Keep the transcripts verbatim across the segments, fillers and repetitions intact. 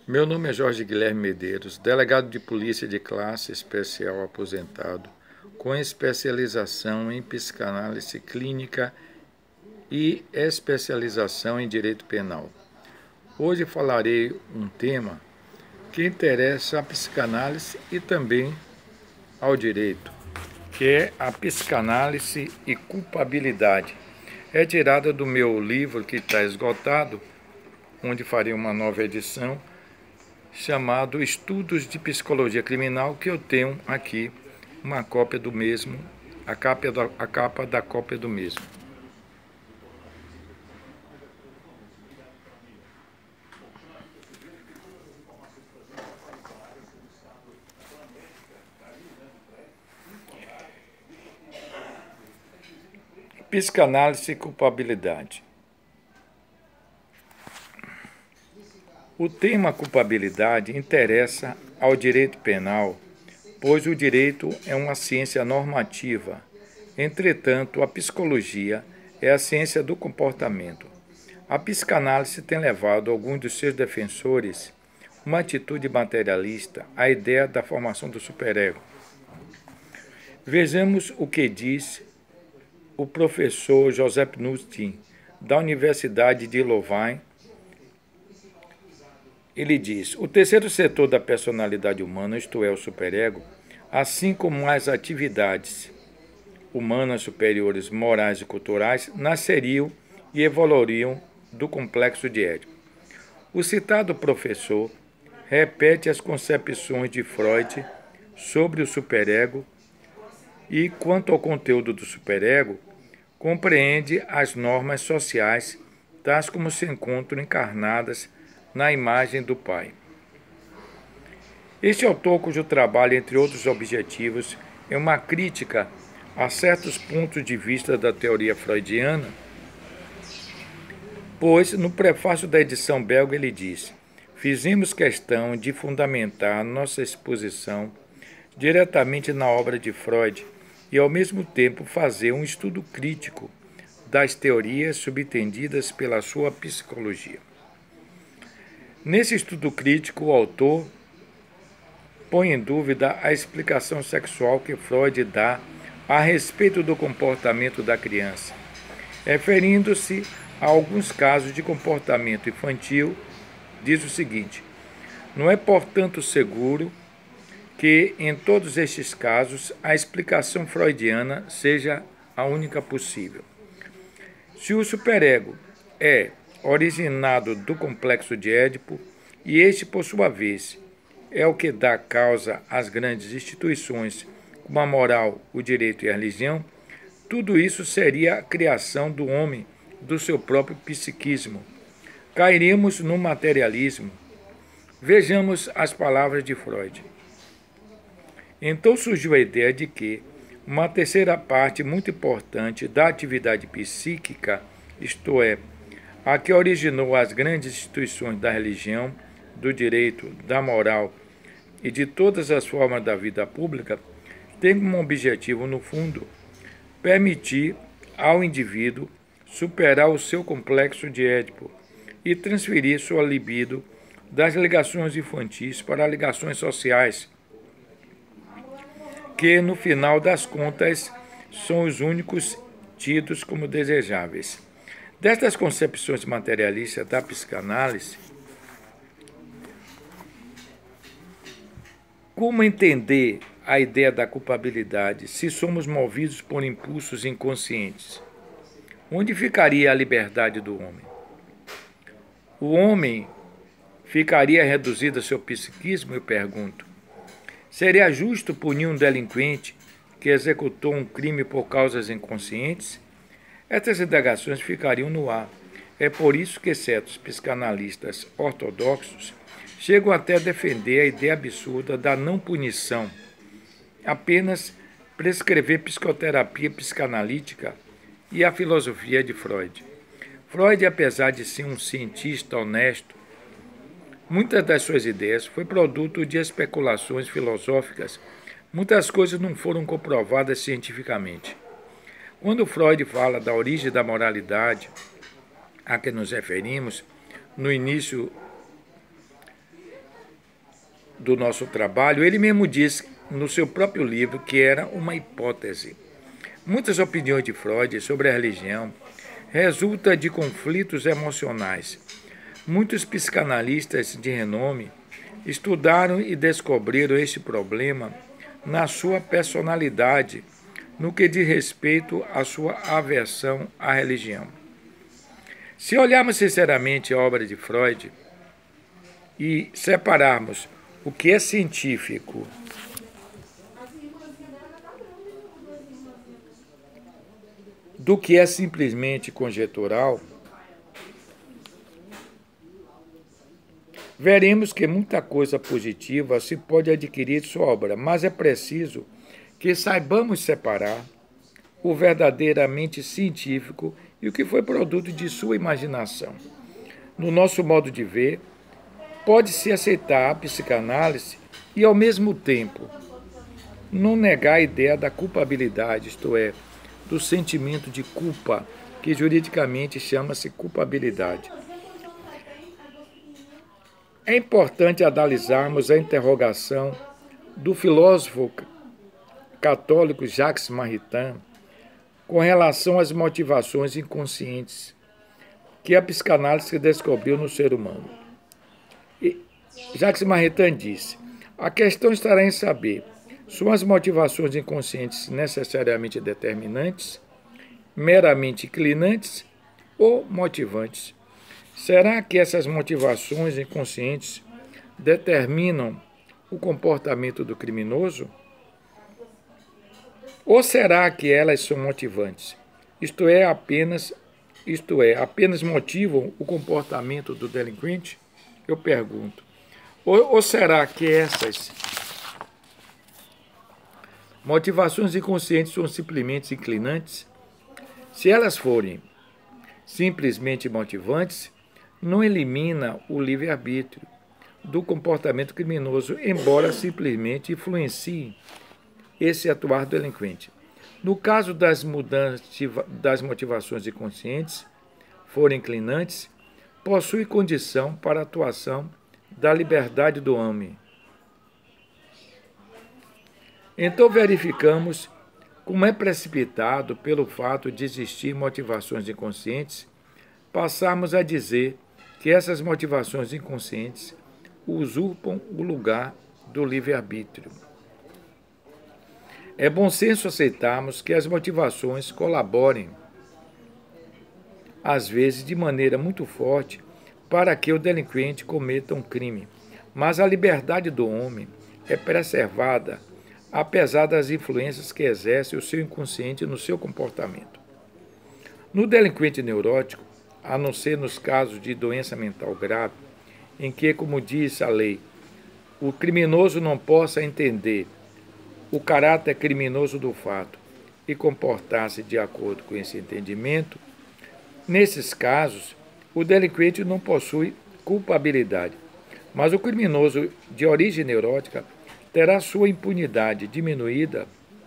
Meu nome é Jorge Guilherme Medeiros, delegado de polícia de classe especial aposentado, com especialização em psicanálise clínica e especialização em direito penal. Hoje falarei um tema que interessa à psicanálise e também ao direito, que é a psicanálise e culpabilidade. É tirada do meu livro que está esgotado, onde farei uma nova edição, chamado Estudos de Psicologia Criminal, que eu tenho aqui uma cópia do mesmo, a capa da, a capa da cópia do mesmo. Psicanálise e culpabilidade. O tema culpabilidade interessa ao direito penal, pois o direito é uma ciência normativa. Entretanto, a psicologia é a ciência do comportamento. A psicanálise tem levado alguns dos seus defensores uma atitude materialista à ideia da formação do superego. Vejamos o que diz o professor José Pnutin, da Universidade de Louvain. Ele diz: o terceiro setor da personalidade humana, isto é, o superego, assim como as atividades humanas superiores, morais e culturais, nasceriam e evoluiriam do complexo de Édipo. O citado professor repete as concepções de Freud sobre o superego e, quanto ao conteúdo do superego, compreende as normas sociais, tais como se encontram encarnadas na imagem do Pai. Este autor, cujo trabalho, entre outros objetivos, é uma crítica a certos pontos de vista da teoria freudiana, pois, no prefácio da edição belga, ele diz: fizemos questão de fundamentar nossa exposição diretamente na obra de Freud e, ao mesmo tempo, fazer um estudo crítico das teorias subtendidas pela sua psicologia. Nesse estudo crítico, o autor põe em dúvida a explicação sexual que Freud dá a respeito do comportamento da criança. Referindo-se a alguns casos de comportamento infantil, diz o seguinte: não é, portanto, seguro que, em todos estes casos, a explicação freudiana seja a única possível. Se o superego é originado do complexo de Édipo, e este, por sua vez, é o que dá causa às grandes instituições, como a moral, o direito e a religião, tudo isso seria a criação do homem, do seu próprio psiquismo. Cairíamos no materialismo. Vejamos as palavras de Freud. Então surgiu a ideia de que uma terceira parte muito importante da atividade psíquica, isto é, a que originou as grandes instituições da religião, do direito, da moral e de todas as formas da vida pública, tem como objetivo, no fundo, permitir ao indivíduo superar o seu complexo de Édipo e transferir sua libido das ligações infantis para ligações sociais, que, no final das contas, são os únicos tidos como desejáveis. Destas concepções materialistas da psicanálise, como entender a ideia da culpabilidade se somos movidos por impulsos inconscientes? Onde ficaria a liberdade do homem? O homem ficaria reduzido a seu psiquismo, eu pergunto. Seria justo punir um delinquente que executou um crime por causas inconscientes? Essas indagações ficariam no ar. É por isso que certos psicanalistas ortodoxos chegam até a defender a ideia absurda da não punição, apenas prescrever psicoterapia psicanalítica e a filosofia de Freud. Freud, apesar de ser um cientista honesto, muitas das suas ideias foi produto de especulações filosóficas. Muitas coisas não foram comprovadas cientificamente. Quando Freud fala da origem da moralidade a que nos referimos, no início do nosso trabalho, ele mesmo diz no seu próprio livro que era uma hipótese. Muitas opiniões de Freud sobre a religião resultam de conflitos emocionais. Muitos psicanalistas de renome estudaram e descobriram este problema na sua personalidade, no que diz respeito à sua aversão à religião. Se olharmos sinceramente a obra de Freud e separarmos o que é científico do que é simplesmente conjectural, veremos que muita coisa positiva se pode adquirir de sua obra, mas é preciso que saibamos separar o verdadeiramente científico e o que foi produto de sua imaginação. No nosso modo de ver, pode-se aceitar a psicanálise e, ao mesmo tempo, não negar a ideia da culpabilidade, isto é, do sentimento de culpa, que juridicamente chama-se culpabilidade. É importante analisarmos a interrogação do filósofo católico Jacques Maritain com relação às motivações inconscientes que a psicanálise descobriu no ser humano. E Jacques Maritain disse: a questão estará em saber, são as motivações inconscientes necessariamente determinantes, meramente inclinantes ou motivantes? Será que essas motivações inconscientes determinam o comportamento do criminoso? Ou será que elas são motivantes? Isto é, apenas, isto é, apenas motivam o comportamento do delinquente? Eu pergunto. Ou, ou será que essas motivações inconscientes são simplesmente inclinantes? Se elas forem simplesmente motivantes, não elimina o livre-arbítrio do comportamento criminoso, embora simplesmente influencie esse atuar do delinquente. No caso das, mudanças, das motivações inconscientes forem inclinantes, possui condição para a atuação da liberdade do homem. Então verificamos como é precipitado pelo fato de existir motivações inconscientes, passarmos a dizer que essas motivações inconscientes usurpam o lugar do livre-arbítrio. É bom senso aceitarmos que as motivações colaborem, às vezes de maneira muito forte, para que o delinquente cometa um crime, mas a liberdade do homem é preservada apesar das influências que exerce o seu inconsciente no seu comportamento. No delinquente neurótico, a não ser nos casos de doença mental grave, em que, como diz a lei, o criminoso não possa entender o caráter criminoso do fato e comportar-se de acordo com esse entendimento, nesses casos, o delinquente não possui culpabilidade, mas o criminoso de origem neurótica terá sua impunidade diminuída,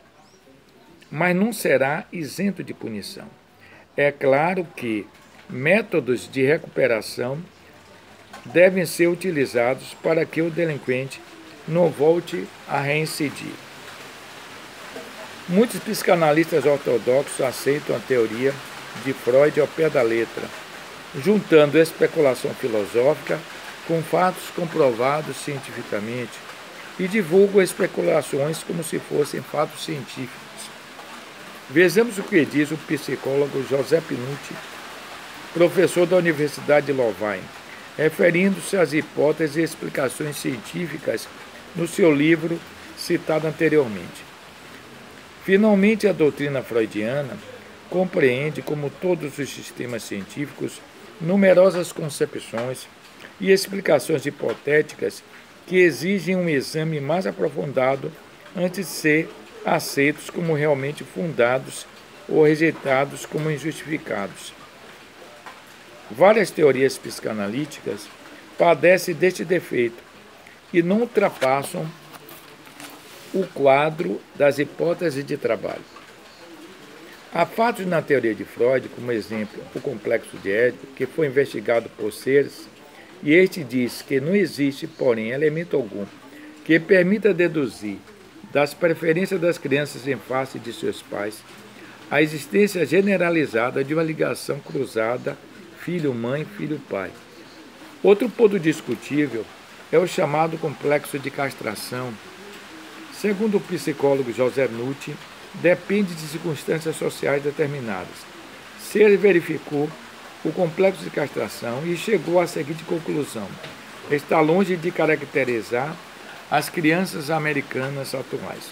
mas não será isento de punição. É claro que métodos de recuperação devem ser utilizados para que o delinquente não volte a reincidir. Muitos psicanalistas ortodoxos aceitam a teoria de Freud ao pé da letra, juntando especulação filosófica com fatos comprovados cientificamente e divulgam especulações como se fossem fatos científicos. Vejamos o que diz o psicólogo José Pinucci, professor da Universidade de Louvain, referindo-se às hipóteses e explicações científicas no seu livro citado anteriormente. Finalmente, a doutrina freudiana compreende, como todos os sistemas científicos, numerosas concepções e explicações hipotéticas que exigem um exame mais aprofundado antes de ser aceitos como realmente fundados ou rejeitados como injustificados. Várias teorias psicanalíticas padecem deste defeito e não ultrapassam o quadro das hipóteses de trabalho. Há fatos na teoria de Freud, como exemplo, o complexo de Édipo, que foi investigado por Sears, e este diz que não existe, porém, elemento algum que permita deduzir das preferências das crianças em face de seus pais a existência generalizada de uma ligação cruzada filho-mãe, filho-pai. Outro ponto discutível é o chamado complexo de castração. Segundo o psicólogo José Nutti, depende de circunstâncias sociais determinadas. Se ele verificou o complexo de castração e chegou à seguinte conclusão: está longe de caracterizar as crianças americanas atuais.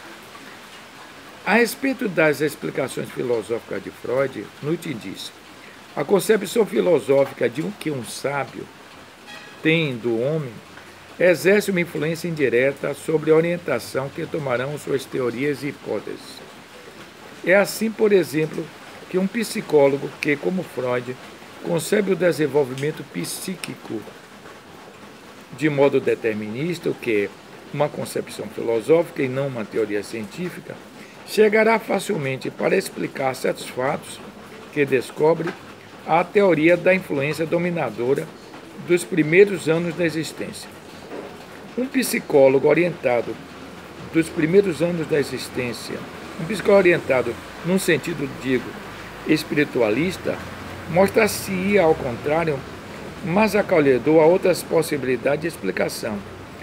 A respeito das explicações filosóficas de Freud, Nutti diz: a concepção filosófica de um que um sábio tem do homem exerce uma influência indireta sobre a orientação que tomarão suas teorias e hipóteses. É assim, por exemplo, que um psicólogo que, como Freud, concebe o desenvolvimento psíquico de modo determinista, o que é uma concepção filosófica e não uma teoria científica, chegará facilmente para explicar certos fatos que descobre a teoria da influência dominadora dos primeiros anos da existência. Um psicólogo orientado dos primeiros anos da existência, um psicólogo orientado num sentido, digo, espiritualista, mostra-se-ia, ao contrário, mais acolhedor a outras possibilidades de explicação.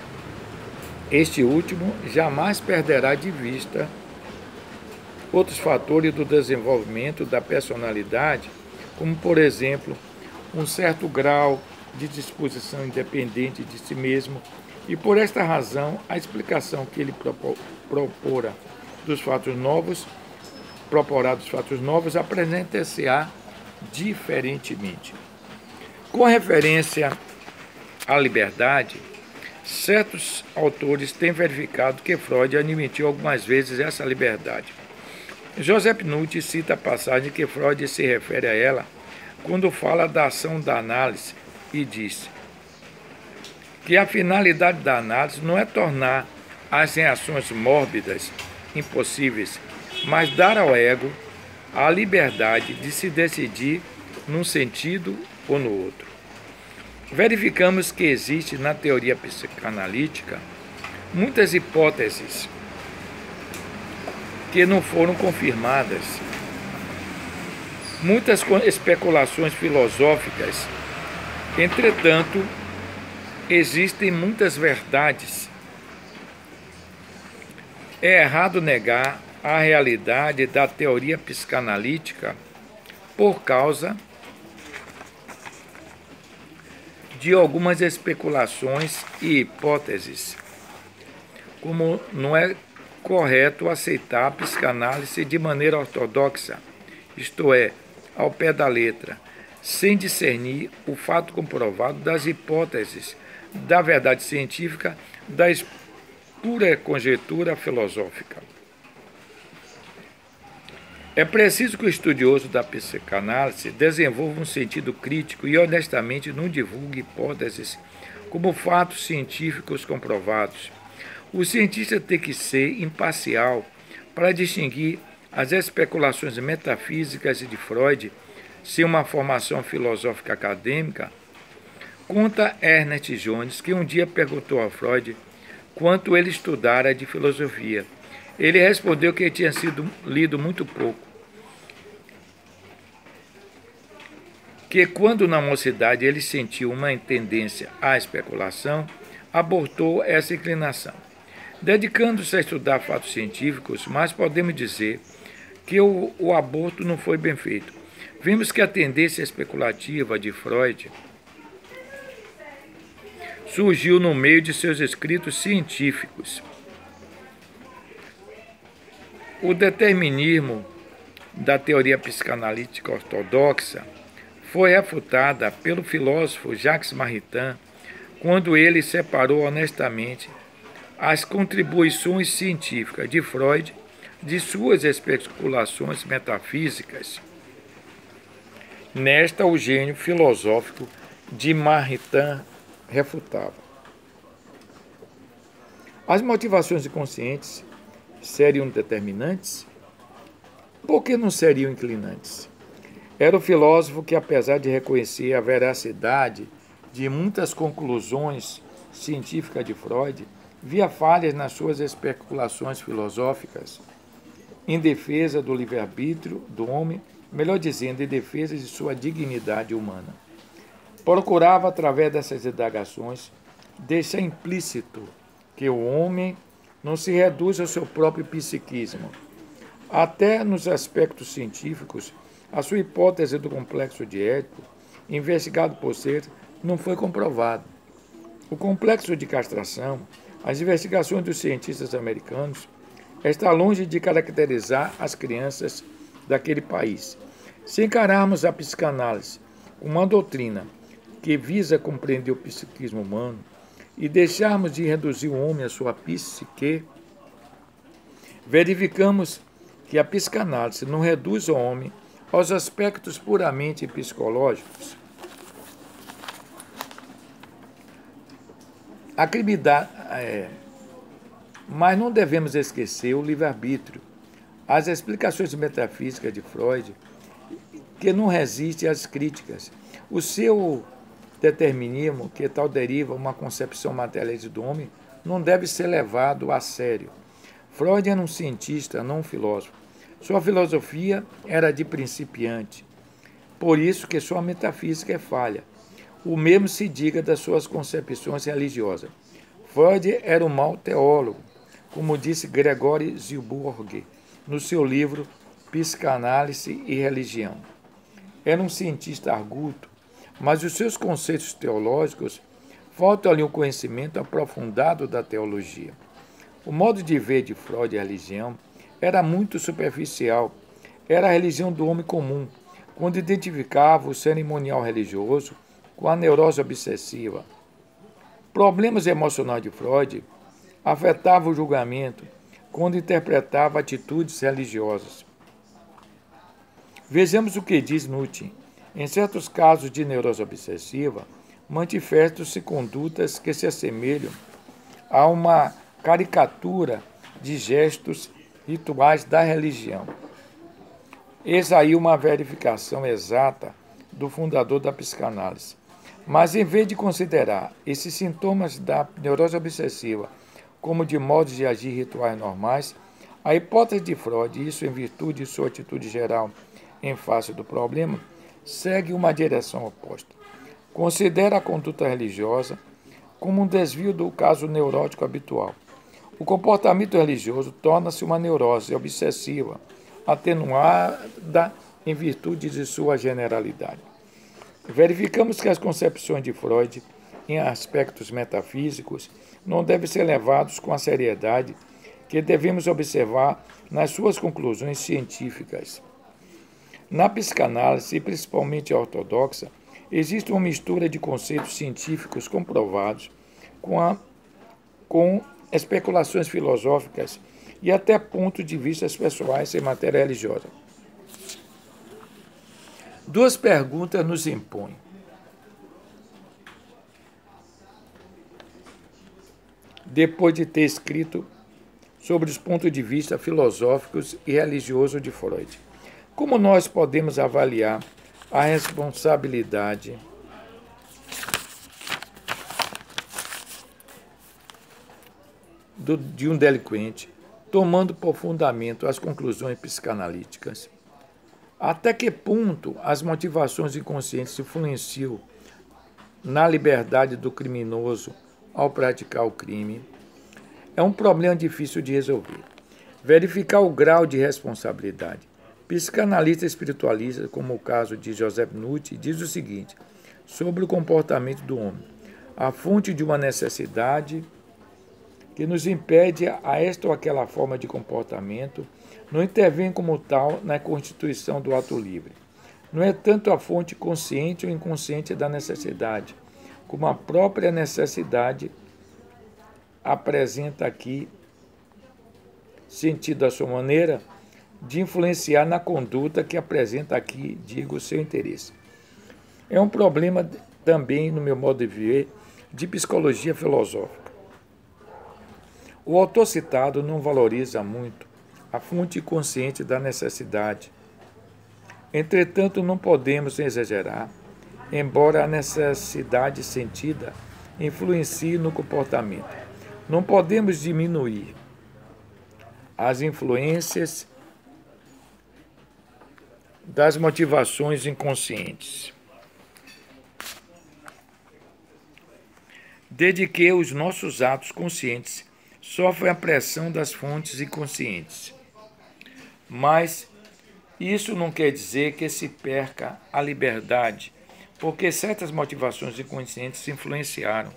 Este último jamais perderá de vista outros fatores do desenvolvimento da personalidade, como, por exemplo, um certo grau de disposição independente de si mesmo, e por esta razão a explicação que ele propora dos fatos novos, proporá dos fatos novos, apresenta-se-á diferentemente. Com referência à liberdade, certos autores têm verificado que Freud admitiu algumas vezes essa liberdade. José Nutti cita a passagem que Freud se refere a ela quando fala da ação da análise e diz que a finalidade da análise não é tornar as reações mórbidas impossíveis, mas dar ao ego a liberdade de se decidir num sentido ou no outro. Verificamos que existe na teoria psicanalítica muitas hipóteses que não foram confirmadas, muitas especulações filosóficas. Entretanto, existem muitas verdades. É errado negar a realidade da teoria psicanalítica por causa de algumas especulações e hipóteses, como não é correto aceitar a psicanálise de maneira ortodoxa, isto é, ao pé da letra, sem discernir o fato comprovado das hipóteses da verdade científica, da pura conjectura filosófica. É preciso que o estudioso da psicanálise desenvolva um sentido crítico e honestamente não divulgue hipóteses como fatos científicos comprovados. O cientista tem que ser imparcial para distinguir as especulações metafísicas de Freud sem uma formação filosófica acadêmica. Conta Ernest Jones que um dia perguntou a Freud quanto ele estudara de filosofia. Ele respondeu que tinha sido lido muito pouco, que quando na mocidade ele sentiu uma tendência à especulação, abortou essa inclinação. Dedicando-se a estudar fatos científicos, mas podemos dizer que o, o aborto não foi bem feito. Vimos que a tendência especulativa de Freud surgiu no meio de seus escritos científicos. O determinismo da teoria psicanalítica ortodoxa foi refutada pelo filósofo Jacques Maritain quando ele separou honestamente as contribuições científicas de Freud de suas especulações metafísicas. Nesta, o gênio filosófico de Maritain refutava. As motivações inconscientes seriam determinantes? Por que não seriam inclinantes? Era o filósofo que, apesar de reconhecer a veracidade de muitas conclusões científicas de Freud, via falhas nas suas especulações filosóficas em defesa do livre-arbítrio do homem, melhor dizendo, em defesa de sua dignidade humana. Procurava, através dessas indagações, deixar implícito que o homem não se reduz ao seu próprio psiquismo. Até nos aspectos científicos, a sua hipótese do complexo de Édipo, investigado por Ser, não foi comprovado. O complexo de castração, as investigações dos cientistas americanos, está longe de caracterizar as crianças daquele país. Se encararmos a psicanálise como uma doutrina que visa compreender o psiquismo humano e deixarmos de reduzir o homem à sua psique, verificamos que a psicanálise não reduz o homem aos aspectos puramente psicológicos. A criminalidade, é, mas não devemos esquecer o livre-arbítrio, as explicações metafísicas de Freud, que não resistem às críticas. O seu determinismo, que tal deriva uma concepção materialista do homem, não deve ser levado a sério. Freud era um cientista, não um filósofo. Sua filosofia era de principiante, por isso que sua metafísica é falha. O mesmo se diga das suas concepções religiosas. Freud era um mau teólogo, como disse Gregory Zilburg no seu livro Psicanálise e Religião. Era um cientista arguto, mas os seus conceitos teológicos faltam-lhe um conhecimento aprofundado da teologia. O modo de ver de Freud a religião era muito superficial. Era a religião do homem comum, quando identificava o cerimonial religioso com a neurose obsessiva. Problemas emocionais de Freud afetavam o julgamento quando interpretava atitudes religiosas. Vejamos o que diz Nutin. Em certos casos de neurose obsessiva, manifestam-se condutas que se assemelham a uma caricatura de gestos rituais da religião. Eis aí uma verificação exata do fundador da psicanálise. Mas, em vez de considerar esses sintomas da neurose obsessiva como de modos de agir rituais normais, a hipótese de Freud, isso em virtude de sua atitude geral em face do problema, segue uma direção oposta. Considera a conduta religiosa como um desvio do caso neurótico habitual. O comportamento religioso torna-se uma neurose obsessiva, atenuada em virtude de sua generalidade. Verificamos que as concepções de Freud, em aspectos metafísicos, não devem ser levados com a seriedade que devemos observar nas suas conclusões científicas. Na psicanálise, e principalmente a ortodoxa, existe uma mistura de conceitos científicos comprovados com, a, com especulações filosóficas e até pontos de vista pessoais em matéria religiosa. Duas perguntas nos impõem. Depois de ter escrito sobre os pontos de vista filosóficos e religiosos de Freud, como nós podemos avaliar a responsabilidade do, de um delinquente, tomando por fundamento as conclusões psicanalíticas? Até que ponto as motivações inconscientes influenciam na liberdade do criminoso ao praticar o crime? É um problema difícil de resolver. Verificar o grau de responsabilidade. Psicanalista espiritualista, como o caso de Joseph Nutt, diz o seguinte sobre o comportamento do homem: a fonte de uma necessidade que nos impede a esta ou aquela forma de comportamento não intervém como tal na constituição do ato livre. Não é tanto a fonte consciente ou inconsciente da necessidade, como a própria necessidade apresenta aqui sentido à sua maneira de influenciar na conduta que apresenta aqui, digo, o seu interesse. É um problema também, no meu modo de ver, de psicologia filosófica. O autor citado não valoriza muito a fonte consciente da necessidade. Entretanto, não podemos exagerar, embora a necessidade sentida influencie no comportamento. Não podemos diminuir as influências das motivações inconscientes, desde que os nossos atos conscientes sofrem a pressão das fontes inconscientes. Mas isso não quer dizer que se perca a liberdade, porque certas motivações inconscientes influenciaram.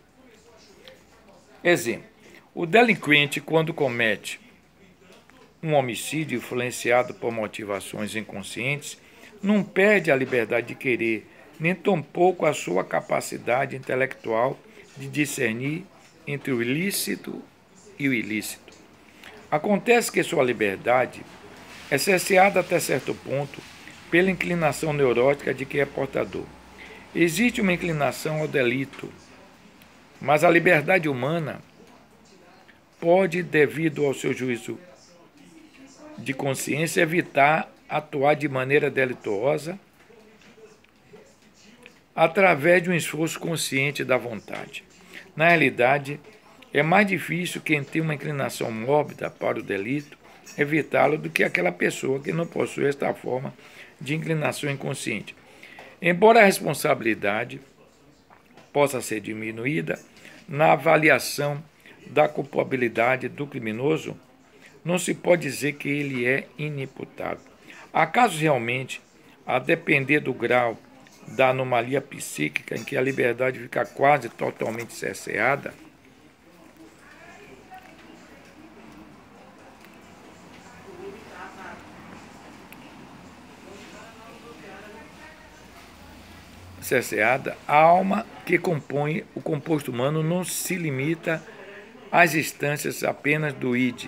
Exemplo: o delinquente, quando comete um homicídio influenciado por motivações inconscientes, não perde a liberdade de querer, nem tampouco a sua capacidade intelectual de discernir entre o ilícito e o ilícito. Acontece que sua liberdade é cerceada até certo ponto pela inclinação neurótica de que é portador. Existe uma inclinação ao delito, mas a liberdade humana pode, devido ao seu juízo de consciência, evitar atuar de maneira delituosa através de um esforço consciente da vontade. Na realidade, é mais difícil quem tem uma inclinação mórbida para o delito evitá-lo do que aquela pessoa que não possui esta forma de inclinação inconsciente. Embora a responsabilidade possa ser diminuída na avaliação da culpabilidade do criminoso, não se pode dizer que ele é inimputável. Há casos realmente, a depender do grau da anomalia psíquica em que a liberdade fica quase totalmente cerceada, cerceada, a alma que compõe o composto humano não se limita às instâncias apenas do id,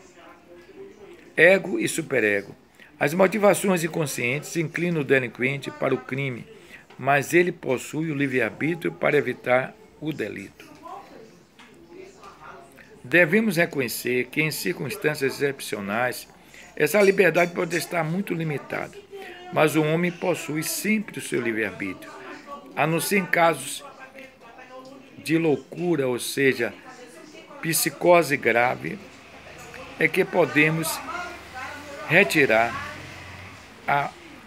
ego e superego. As motivações inconscientes inclinam o delinquente para o crime, mas ele possui o livre-arbítrio para evitar o delito. Devemos reconhecer que, em circunstâncias excepcionais, essa liberdade pode estar muito limitada, mas o homem possui sempre o seu livre-arbítrio, a não ser em casos de loucura, ou seja, psicose grave, é que podemos retirar a,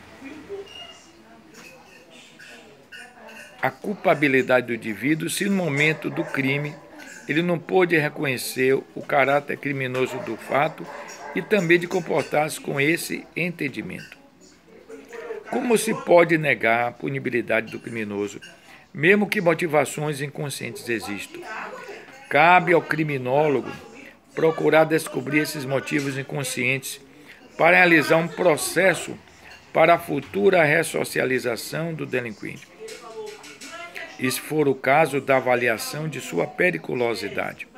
a culpabilidade do indivíduo se no momento do crime ele não pôde reconhecer o caráter criminoso do fato e também de comportar-se com esse entendimento. Como se pode negar a punibilidade do criminoso, mesmo que motivações inconscientes existam? Cabe ao criminólogo procurar descobrir esses motivos inconscientes para realizar um processo para a futura ressocialização do delinquente, e, se for o caso, da avaliação de sua periculosidade,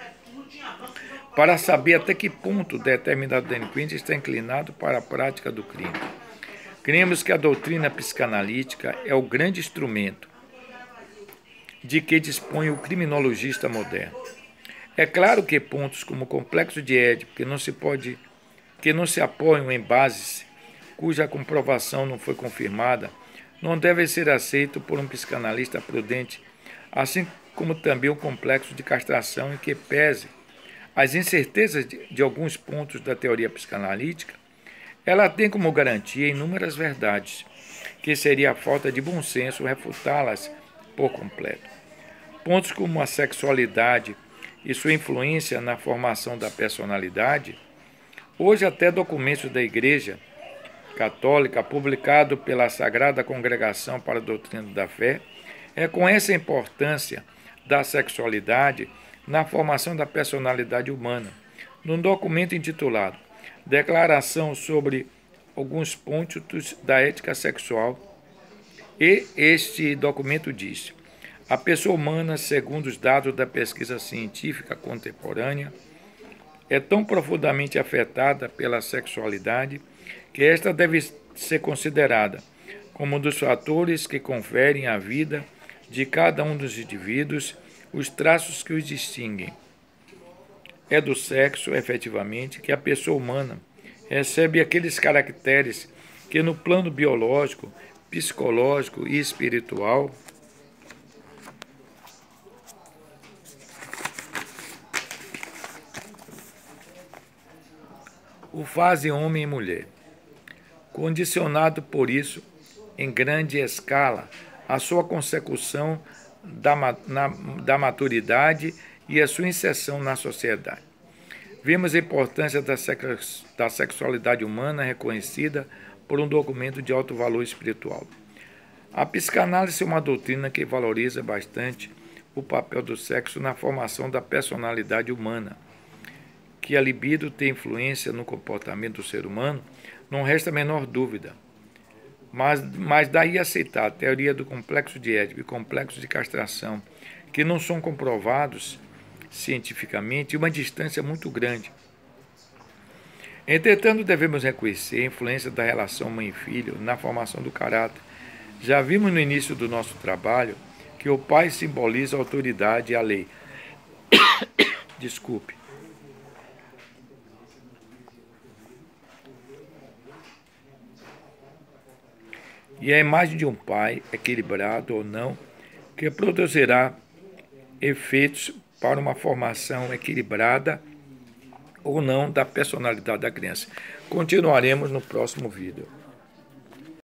para saber até que ponto determinado delinquente está inclinado para a prática do crime. Cremos que a doutrina psicanalítica é o grande instrumento de que dispõe o criminologista moderno. É claro que pontos como o complexo de Édipo, que não se pode, que não se apoiam em bases cuja comprovação não foi confirmada, não devem ser aceitos por um psicanalista prudente, assim como também o complexo de castração em que pese as incertezas de, de alguns pontos da teoria psicanalítica. Ela tem como garantia inúmeras verdades, que seria a falta de bom senso refutá-las por completo. Pontos como a sexualidade e sua influência na formação da personalidade, hoje até documentos da Igreja Católica, publicado pela Sagrada Congregação para a Doutrina da Fé, reconhece a importância da sexualidade na formação da personalidade humana, num documento intitulado Declaração sobre alguns pontos da ética sexual. E este documento diz: a pessoa humana, segundo os dados da pesquisa científica contemporânea, é tão profundamente afetada pela sexualidade que esta deve ser considerada como um dos fatores que conferem à vida de cada um dos indivíduos os traços que os distinguem. É do sexo, efetivamente, que a pessoa humana recebe aqueles caracteres que, no plano biológico, psicológico e espiritual, o fazem homem e mulher. Condicionado por isso, em grande escala, a sua consecução da, na, da maturidade e a sua inserção na sociedade. Vemos a importância da, sex, da sexualidade humana reconhecida por um documento de alto valor espiritual. A psicanálise é uma doutrina que valoriza bastante o papel do sexo na formação da personalidade humana. Que a libido tem influência no comportamento do ser humano, não resta a menor dúvida. Mas, mas daí aceitar a teoria do complexo de Édipo e complexo de castração, que não são comprovados cientificamente, uma distância muito grande. Entretanto, devemos reconhecer a influência da relação mãe e filho na formação do caráter. Já vimos no início do nosso trabalho que o pai simboliza a autoridade e a lei. Desculpe. E a imagem de um pai, equilibrado ou não, que produzirá efeitos para uma formação equilibrada ou não da personalidade da criança. Continuaremos no próximo vídeo.